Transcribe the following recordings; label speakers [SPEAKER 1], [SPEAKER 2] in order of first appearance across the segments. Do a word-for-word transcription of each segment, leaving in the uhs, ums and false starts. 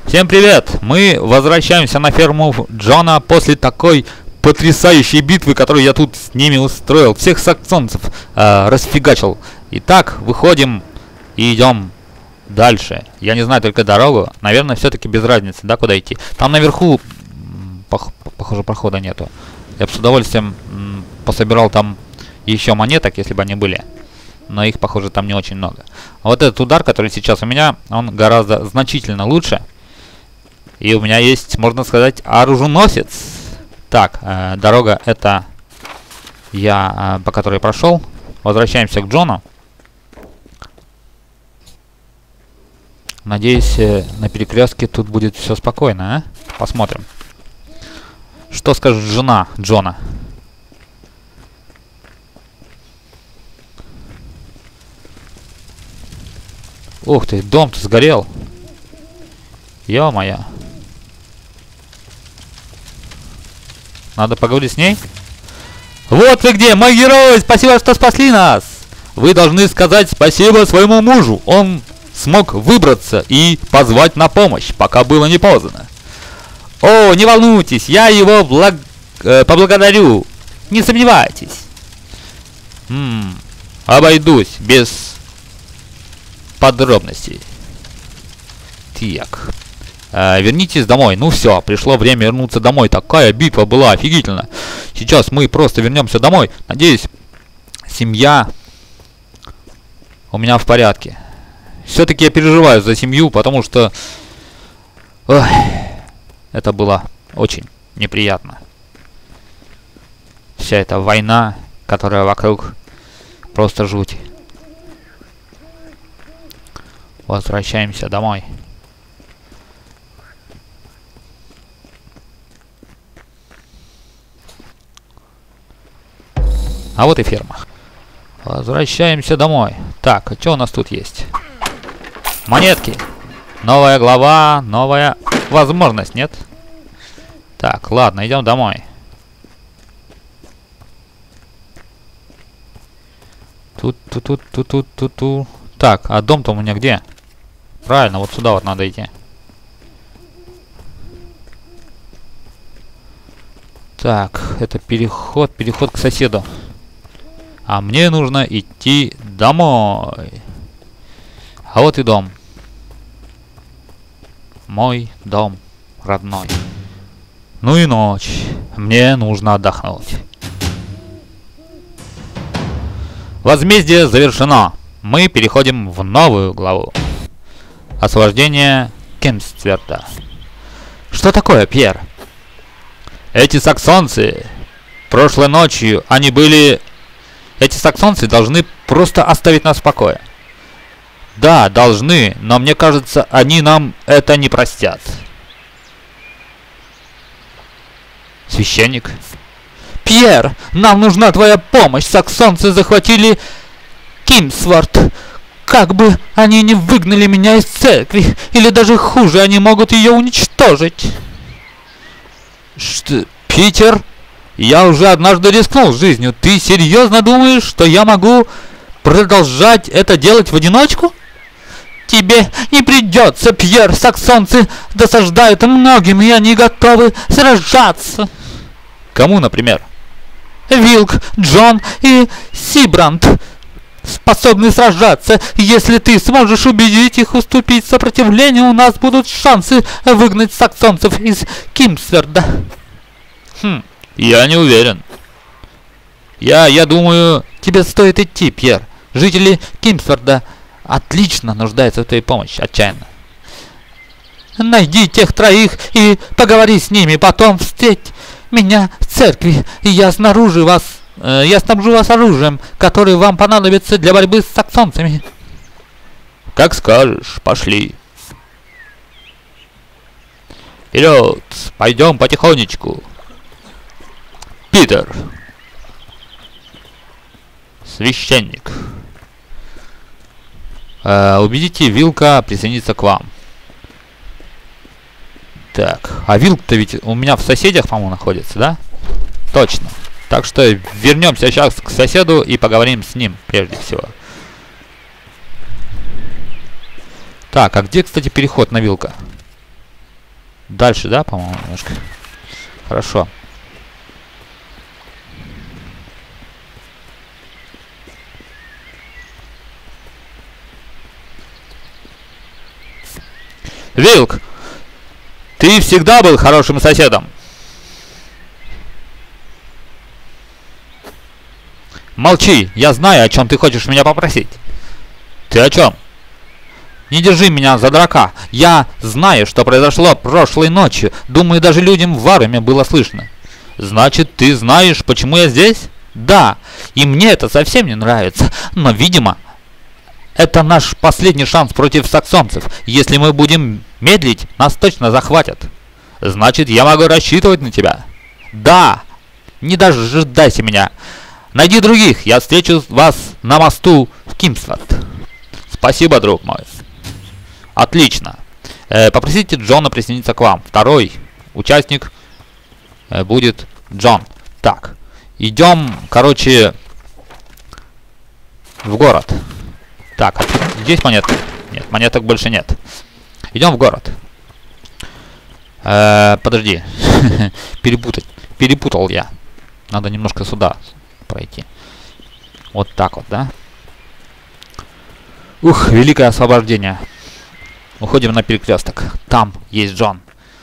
[SPEAKER 1] Всем привет! Мы возвращаемся на ферму Джона после такой потрясающей битвы, которую я тут с ними устроил. Всех саксонцев э, расфигачил. Итак, выходим и идем дальше. Я не знаю только дорогу. Наверное, все-таки без разницы, да, куда идти. Там наверху, пох похоже, прохода нету. Я бы с удовольствием пособирал там еще монеток, если бы они были. Но их, похоже, там не очень много. А вот этот удар, который сейчас у меня, он гораздо значительно лучше. И у меня есть, можно сказать, оруженосец. Так, э, дорога это я, э, по которой прошел. Возвращаемся к Джону. Надеюсь, э, на перекрестке тут будет все спокойно, а? Посмотрим. Что скажет жена Джона? Ух ты, дом-то сгорел. Ё-моё. Надо поговорить с ней. Вот вы где, мой герой! Спасибо, что спасли нас! Вы должны сказать спасибо своему мужу. Он смог выбраться и позвать на помощь, пока было не поздно. О, не волнуйтесь, я его благ... э, поблагодарю. Не сомневайтесь. М-м, обойдусь без подробностей. Так. Э, вернитесь домой. Ну все, пришло время вернуться домой. Такая битва была офигительная. Сейчас мы просто вернемся домой. Надеюсь, семья у меня в порядке. Все-таки я переживаю за семью, потому что ой, это было очень неприятно. Вся эта война, которая вокруг, просто жуть. Возвращаемся домой. А вот и ферма. Возвращаемся домой. Так, а что у нас тут есть? Монетки. Новая глава, новая возможность, нет? Так, ладно, идем домой. Тут, тут, тут, тут, тут, тут, тут. Так, а дом-то у меня где? Правильно, вот сюда вот надо идти. Так, это переход, переход к соседу. А мне нужно идти домой. А вот и дом. Мой дом родной. Ну и ночь. Мне нужно отдохнуть. Возмездие завершено. Мы переходим в новую главу. Освобождение Кемстверда. Что такое, Пьер? Эти саксонцы... Прошлой ночью они были... Эти саксонцы должны просто оставить нас в покое. Да, должны, но мне кажется, они нам это не простят. Священник? Пьер, нам нужна твоя помощь. Саксонцы захватили Кемстверд. Как бы они не выгнали меня из церкви, или даже хуже, они могут ее уничтожить. Что, Питер? Я уже однажды рискнул жизнью. Ты серьезно думаешь, что я могу продолжать это делать в одиночку? Тебе не придется, Пьер. Саксонцы досаждают многим, и они готовы сражаться. Кому, например? Вилк, Джон и Сибранд способны сражаться. Если ты сможешь убедить их уступить сопротивлению, у нас будут шансы выгнать саксонцев из Кемстверда. Хм, я не уверен. Я, я думаю, тебе стоит идти, Пьер. Жители Кемстверда отлично нуждаются в твоей помощи, отчаянно. Найди тех троих и поговори с ними, потом встреть меня в церкви, и я снаружи вас, э, я снабжу вас оружием, которое вам понадобится для борьбы с саксонцами. Как скажешь, пошли. Вперед, пойдем потихонечку. Питер. Священник. Э, убедите Вилка присоединиться к вам. Так, а Вилк-то ведь у меня в соседях, по-моему, находится, да? Точно. Так что вернемся сейчас к соседу и поговорим с ним, прежде всего. Так, а где, кстати, переход на Вилка? Дальше, да, по-моему, немножко. Хорошо. Вилк, ты всегда был хорошим соседом. Молчи, я знаю, о чем ты хочешь меня попросить. Ты о чем? Не держи меня за дурака. Я знаю, что произошло прошлой ночью. Думаю, даже людям в Аруме было слышно. Значит, ты знаешь, почему я здесь? Да, и мне это совсем не нравится. Но, видимо, это наш последний шанс против саксонцев. Если мы будем медлить, нас точно захватят. Значит, я могу рассчитывать на тебя. Да, не дожидайся меня. Найди других, я встречу вас на мосту в Кингсворт. Спасибо, друг мой. Отлично. Э, попросите Джона присоединиться к вам. Второй участник э, будет Джон. Так, идем, короче, в город. Так, а здесь монетки? Нет, монеток больше нет. Идем в город. Э, подожди. Перепутать. Перепутал я. Надо немножко сюда пройти. Вот так вот, да? Ух, великое освобождение. Уходим на перекресток. Там есть Джон.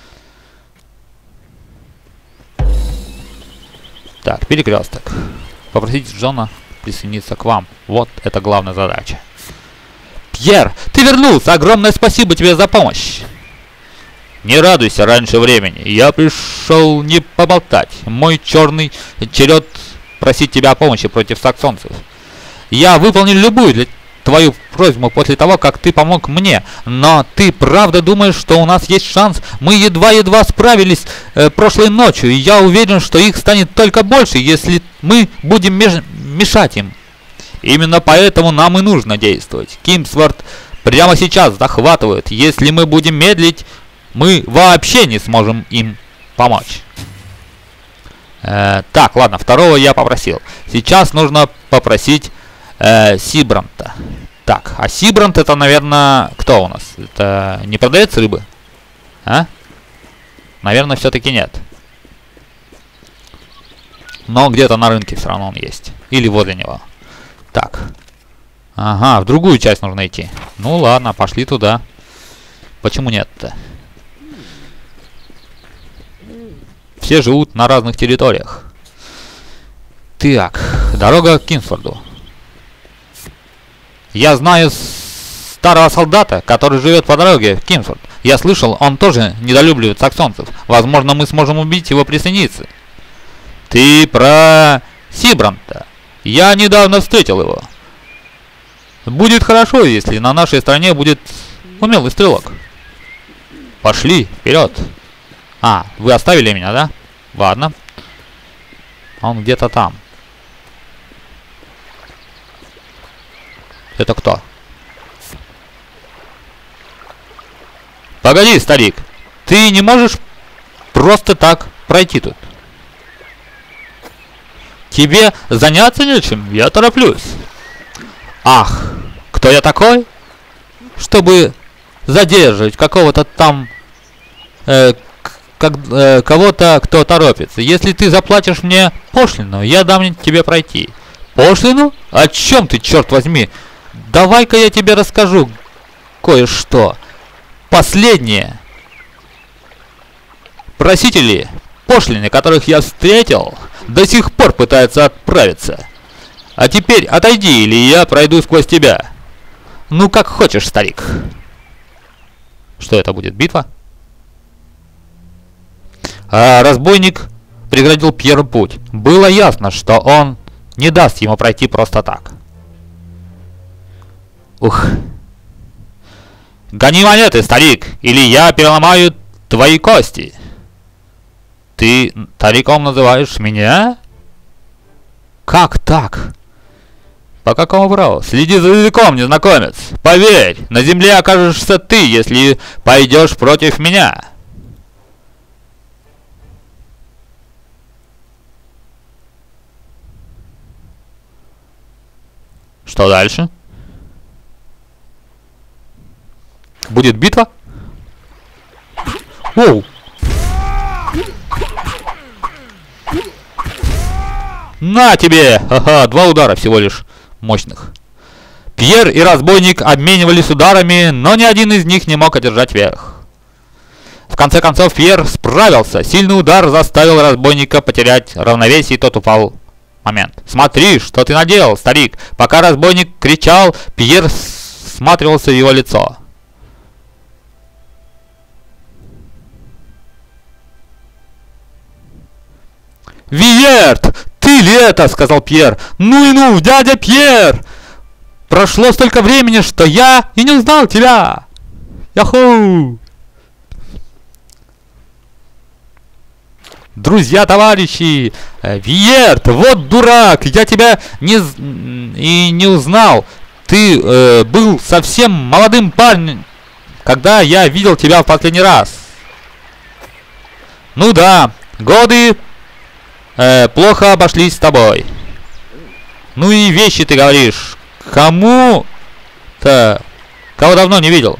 [SPEAKER 1] Так, перекресток. Попросите Джона присоединиться к вам. Вот это главная задача. Пьер, ты вернулся! Огромное спасибо тебе за помощь! Не радуйся раньше времени. Я пришел не поболтать. Мой черный черед просить тебя о помощи против саксонцев. Я выполнил любую для твою просьбу после того, как ты помог мне. Но ты правда думаешь, что у нас есть шанс? Мы едва-едва справились э, прошлой ночью, и я уверен, что их станет только больше, если мы будем меж мешать им. Именно поэтому нам и нужно действовать. Кингсворт прямо сейчас захватывают. Если мы будем медлить, мы вообще не сможем им помочь. Э, так, ладно, второго я попросил. Сейчас нужно попросить э, Сибранта. Так, а Сибрант это, наверное, кто у нас? Это не продавец рыбы? А? Наверное, все-таки нет. Но где-то на рынке все равно он есть. Или возле него. Так. Ага, в другую часть нужно идти. Ну ладно, пошли туда. Почему нет-то? Все живут на разных территориях. Так, дорога к Кингсфорду. Я знаю старого солдата, который живет по дороге в Кингсфорд. Я слышал, он тоже недолюбливает саксонцев. Возможно, мы сможем убить его присоединиться. Ты про Сибранта. Я недавно встретил его. Будет хорошо, если на нашей стороне будет умелый стрелок. Пошли, вперед. А, вы оставили меня, да? Ладно. Он где-то там. Это кто? Погоди, старик. Ты не можешь просто так пройти тут. Тебе заняться нечем, я тороплюсь. Ах, кто я такой? Чтобы задерживать какого-то там э, как, э, кого-то, кто торопится. Если ты заплатишь мне пошлину, я дам тебе пройти. Пошлину? О чем ты, черт возьми? Давай-ка я тебе расскажу кое-что. Последние просители пошлины, которых я встретил, до сих пор пытаются отправиться. А теперь отойди, или я пройду сквозь тебя. Ну, как хочешь, старик. Что это будет, битва? А разбойник преградил Пьеру путь. Было ясно, что он не даст ему пройти просто так. Ух. Гони монеты, старик, или я переломаю твои кости. Ты стариком называешь меня? Как так? По какому праву? Следи за языком, незнакомец. Поверь, на земле окажешься ты, если пойдешь против меня. Что дальше? Будет битва? Оу! На тебе! Ха-ха, два удара всего лишь мощных. Пьер и разбойник обменивались ударами, но ни один из них не мог одержать верх. В конце концов Пьер справился. Сильный удар заставил разбойника потерять равновесие, и тот упал. Момент. Смотри, что ты наделал, старик. Пока разбойник кричал, Пьер всматривался в его лицо. «Виерт! Ты ли это?» — сказал Пьер. «Ну и ну, дядя Пьер! Прошло столько времени, что я и не узнал тебя! Яху!» Друзья, товарищи! Виерт! Вот дурак! Я тебя не и не узнал! Ты э, был совсем молодым парнем, когда я видел тебя в последний раз. Ну да, годы э, плохо обошлись с тобой. Ну и вещи ты говоришь. Кому-то, кого давно не видел.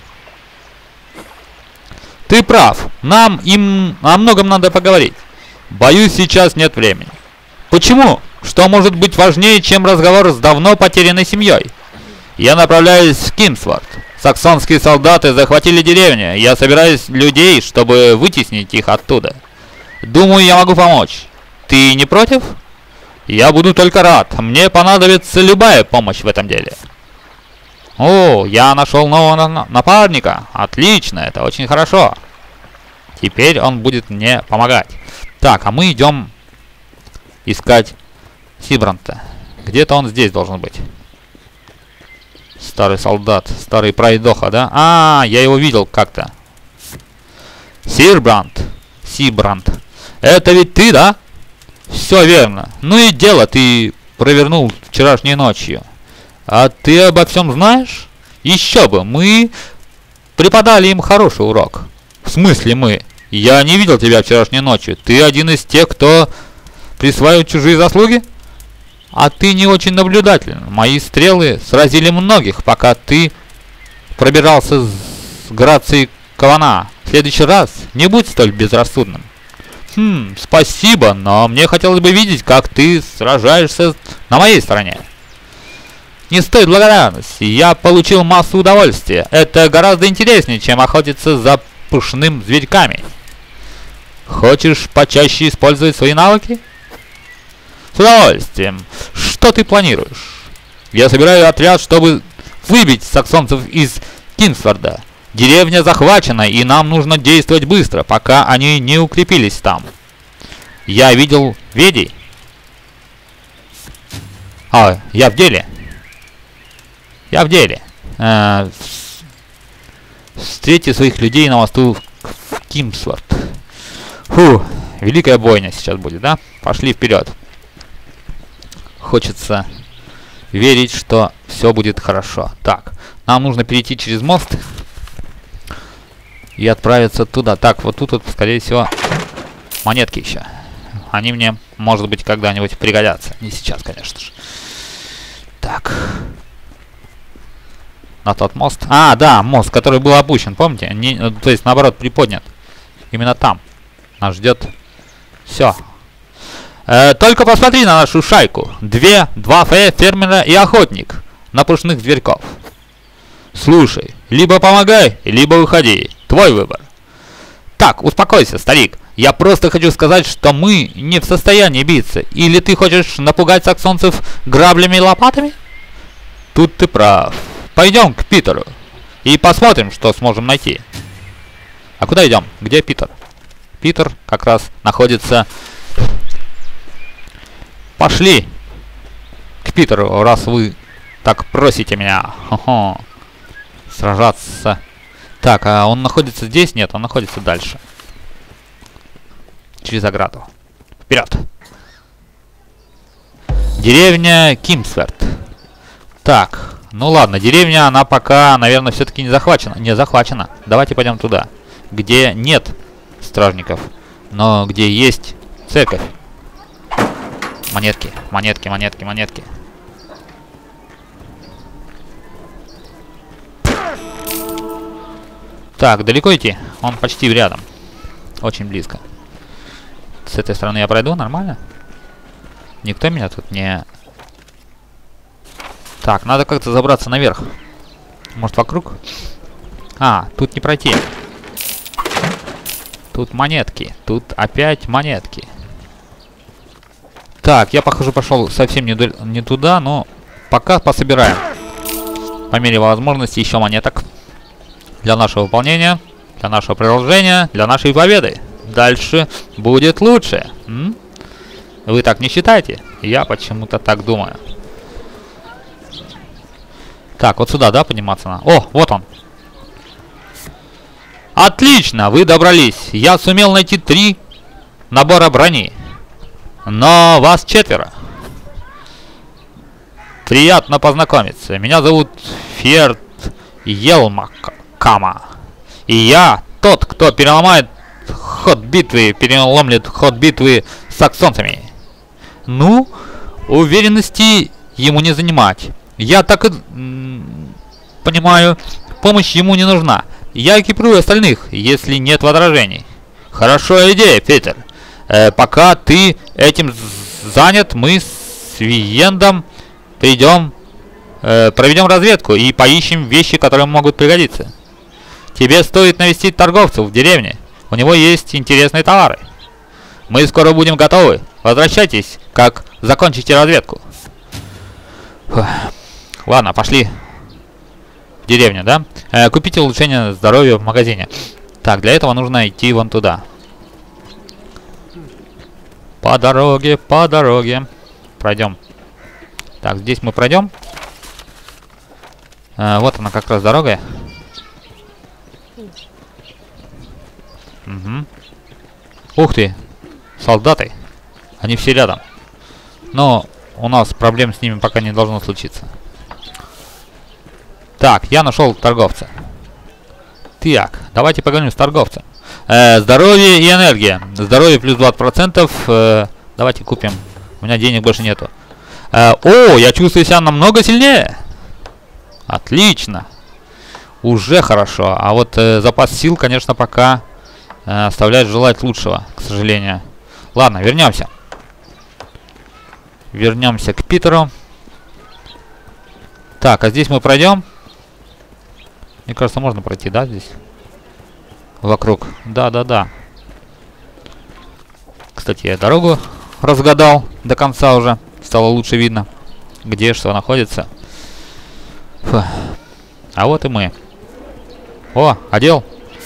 [SPEAKER 1] Ты прав. Нам им о многом надо поговорить. Боюсь, сейчас нет времени. Почему? Что может быть важнее, чем разговор с давно потерянной семьей? Я направляюсь в Кимсворт. Саксонские солдаты захватили деревню. Я собираюсь людей, чтобы вытеснить их оттуда. Думаю, я могу помочь. Ты не против? Я буду только рад. Мне понадобится любая помощь в этом деле. О, я нашел нового напарника. Отлично, это очень хорошо. Теперь он будет мне помогать. Так, а мы идем искать Сибранта. Где-то он здесь должен быть. Старый солдат, старый пройдоха, да? А, я его видел как-то. Сирбрант. Сибрант. Это ведь ты, да? Все верно. Ну и дело ты провернул вчерашней ночью. А ты обо всем знаешь? Еще бы, мы преподали им хороший урок. В смысле мы? Я не видел тебя вчерашней ночью. Ты один из тех, кто присваивает чужие заслуги? А ты не очень наблюдателен. Мои стрелы сразили многих, пока ты пробирался с грацией кавана. В следующий раз не будь столь безрассудным. Хм, спасибо, но мне хотелось бы видеть, как ты сражаешься на моей стороне. Не стоит благодарности. Я получил массу удовольствия. Это гораздо интереснее, чем охотиться за пушным зверьками. Хочешь почаще использовать свои навыки? С удовольствием. Что ты планируешь? Я собираю отряд, чтобы выбить саксонцев из Кимсворда. Деревня захвачена, и нам нужно действовать быстро, пока они не укрепились там. Я видел ведей. А, я в деле. Я в деле. Э, Встрети своих людей на мосту в Кимсворт. Фу, великая бойня сейчас будет, да? Пошли вперед. Хочется верить, что все будет хорошо. Так, нам нужно перейти через мост и отправиться туда. Так, вот тут, вот, скорее всего, монетки еще. Они мне, может быть, когда-нибудь пригодятся. Не сейчас, конечно же. Так. На тот мост. А, да, мост, который был опущен, помните? Не, то есть, наоборот, приподнят. Именно там нас ждет все. Э, только посмотри на нашу шайку. Две, два фе, фермера и охотник на пушных зверьков. Слушай, либо помогай, либо выходи. Твой выбор. Так, успокойся, старик. Я просто хочу сказать, что мы не в состоянии биться. Или ты хочешь напугать саксонцев граблями и лопатами? Тут ты прав. Пойдем к Питеру и посмотрим, что сможем найти. А куда идем? Где Питер? Питер как раз находится... Пошли к Питеру, раз вы так просите меня. Хо-хо. Сражаться. Так, а он находится здесь? Нет, он находится дальше. Через ограду. Вперед! Деревня Кимсворт. Так, ну ладно, деревня, она пока, наверное, все-таки не захвачена. Не захвачена. Давайте пойдем туда, где нет стражников, но где есть церковь. Монетки, монетки, монетки, монетки. Так, далеко идти? Он почти рядом. Очень близко. С этой стороны я пройду, нормально? Никто меня тут не... Так, надо как-то забраться наверх. Может, вокруг? А, тут не пройти. Тут монетки. Тут опять монетки. Так, я, похоже, пошел совсем не, не туда, но пока пособираем. По мере возможности еще монеток. Для нашего выполнения, для нашего продолжения, для нашей победы. Дальше будет лучше. М? Вы так не считаете? Я почему-то так думаю. Так, вот сюда, да, подниматься надо? О, вот он. Отлично, вы добрались. Я сумел найти три набора брони. Но вас четверо. Приятно познакомиться. Меня зовут Ферд Елмакама. И я тот, кто переломает ход битвы, переломлет ход битвы с саксонцами. Ну, уверенности ему не занимать. Я так и понимаю, помощь ему не нужна. Я экипирую остальных, если нет возражений. Хорошая идея, Питер. Э, пока ты этим занят, мы с Виендом придем, э, проведем разведку и поищем вещи, которые могут пригодиться. Тебе стоит навестить торговцев в деревне. У него есть интересные товары. Мы скоро будем готовы. Возвращайтесь, как закончите разведку. Фух. Ладно, пошли в деревню, да? Э, купите улучшение здоровья в магазине. Так, для этого нужно идти вон туда. По дороге, по дороге. Пройдем. Так, здесь мы пройдем. Э, вот она как раз дорога. Угу. Ух ты, солдаты. Они все рядом. Но у нас проблем с ними пока не должно случиться. Так, я нашел торговца. Так, давайте поговорим с торговцем. Э, здоровье и энергия. Здоровье плюс двадцать процентов. Э, давайте купим. У меня денег больше нету. Э, о, я чувствую себя намного сильнее. Отлично. Уже хорошо. А вот э, запас сил, конечно, пока э, оставляет желать лучшего, к сожалению. Ладно, вернемся. Вернемся к Питеру. Так, а здесь мы пройдем. Мне кажется, можно пройти, да, здесь? Вокруг. Да-да-да. Кстати, я дорогу разгадал до конца уже. Стало лучше видно, где что находится. Фу. А вот и мы. О, одел.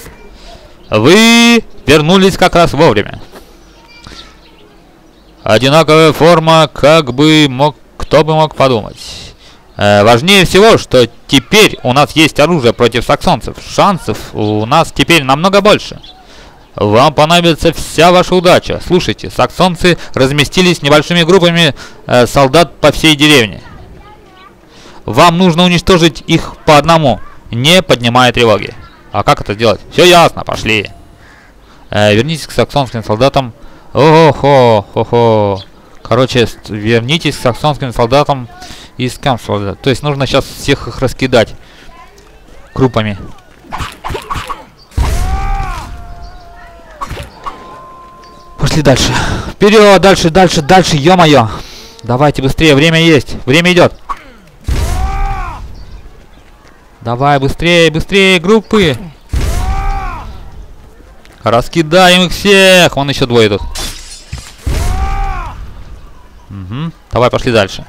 [SPEAKER 1] Вы вернулись как раз вовремя. Одинаковая форма, как бы мог, кто бы мог подумать. Э, важнее всего, что теперь у нас есть оружие против саксонцев. Шансов у нас теперь намного больше. Вам понадобится вся ваша удача. Слушайте, саксонцы разместились небольшими группами э, солдат по всей деревне. Вам нужно уничтожить их по одному, не поднимая тревоги. А как это сделать? Все ясно, пошли. Э, вернитесь к саксонским солдатам. Ого-хо-хо-хо. Короче, вернитесь к саксонским солдатам из Камсфорда. То есть нужно сейчас всех их раскидать группами. Пошли дальше. Вперед, дальше, дальше, дальше, ё-моё. Давайте быстрее, время есть. Время идет. Давай, быстрее, быстрее, группы. Раскидаем их всех. Вон еще двое идут. Угу. Давай, пошли дальше.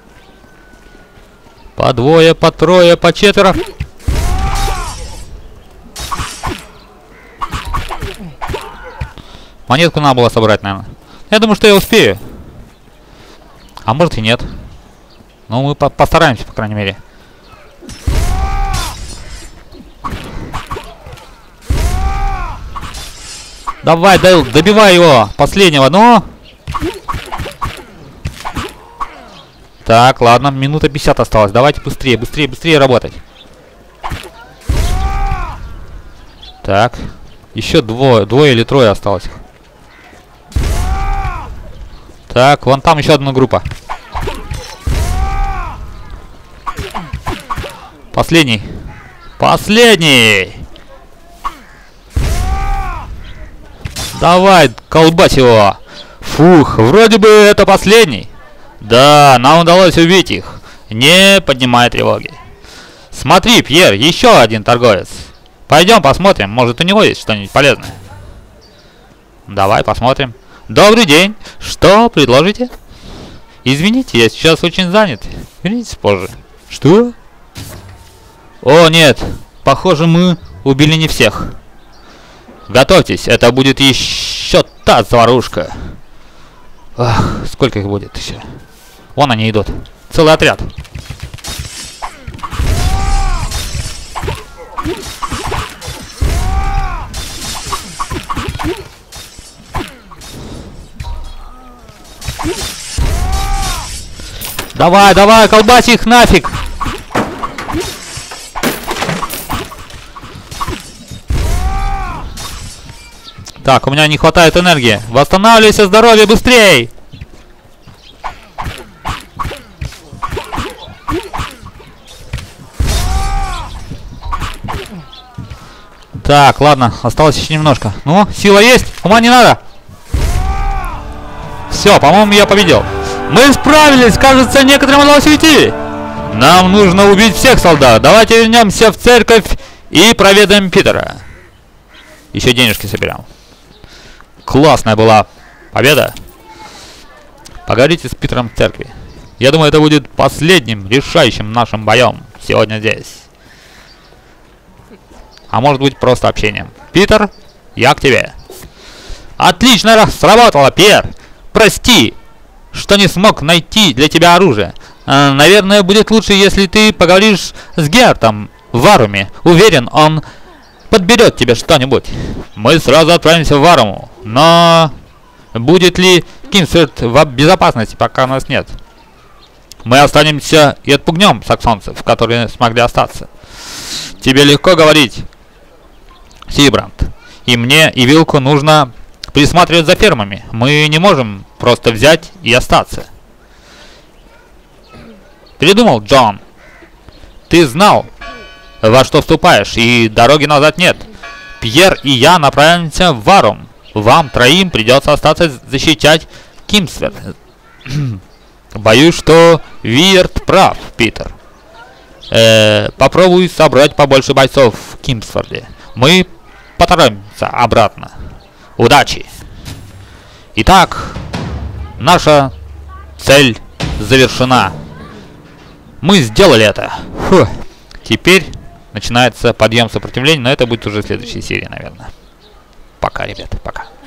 [SPEAKER 1] По двое, по трое, по четверо. Монетку надо было собрать, наверное. Я думаю, что я успею. А может и нет. Но мы по постараемся, по крайней мере. Давай, Дейл, добивай его. Последнего, ну. Так, ладно, минута пятьдесят осталось. Давайте быстрее, быстрее, быстрее работать. Так. Еще двое, двое или трое осталось. Так, вон там еще одна группа. Последний. Последний. Давай, колбась его. Фух, вроде бы это последний. Да, нам удалось убить их. Не поднимай тревоги. Смотри, Пьер, еще один торговец. Пойдем посмотрим, может у него есть что-нибудь полезное. Давай посмотрим. Добрый день. Что предложите? Извините, я сейчас очень занят. Вернитесь позже. Что? О, нет. Похоже, мы убили не всех. Готовьтесь, это будет еще та заварушка. Ах, сколько их будет еще? Вон они идут. Целый отряд. Давай, давай, колбась их нафиг! Так, у меня не хватает энергии. Восстанавливайся, здоровье, быстрей! Так, ладно, осталось еще немножко. Ну, сила есть, ума не надо. Все, по-моему, я победил. Мы справились, кажется, некоторым удалось уйти. Нам нужно убить всех солдат. Давайте вернемся в церковь и проведаем Питера. Еще денежки соберем. Классная была победа. Поговорите с Питером в церкви. Я думаю, это будет последним решающим нашим боем сегодня здесь. А может быть, просто общением. Питер, я к тебе. Отлично сработало, Пьер. Прости, что не смог найти для тебя оружие. А, наверное, будет лучше, если ты поговоришь с Гертом в Варуме. Уверен, он подберет тебе что-нибудь. Мы сразу отправимся в Варуму. Но будет ли Кинсферд в безопасности, пока нас нет? Мы останемся и отпугнем саксонцев, которые смогли остаться. Тебе легко говорить, Сильбранд. И мне, и Вилку нужно присматривать за фермами. Мы не можем просто взять и остаться. Передумал, Джон. Ты знал, во что вступаешь, и дороги назад нет. Пьер и я направимся в Варум. Вам троим придется остаться защищать Кинсферд. Боюсь, что Виерт прав, Питер. Э, попробуй собрать побольше бойцов в Кинсферде. Мы поторопимся обратно. Удачи! Итак, наша цель завершена. Мы сделали это. Фу. Теперь начинается подъем сопротивления, но это будет уже в следующей серии, наверное. Пока, ребята, пока.